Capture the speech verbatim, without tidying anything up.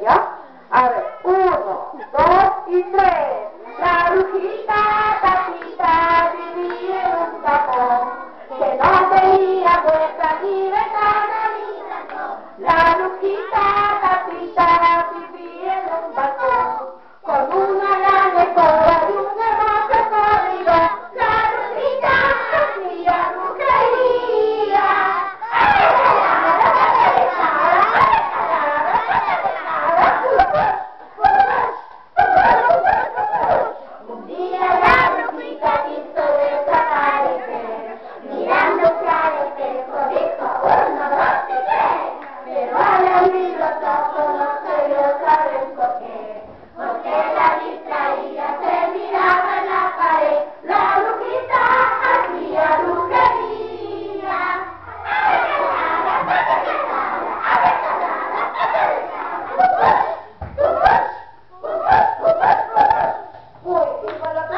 ¿ya? A ver, uno, dos y tres. La brujita Tatita vivía en un tapón, que no tenía puerta ni ventana ni balcón. La brujita Tatita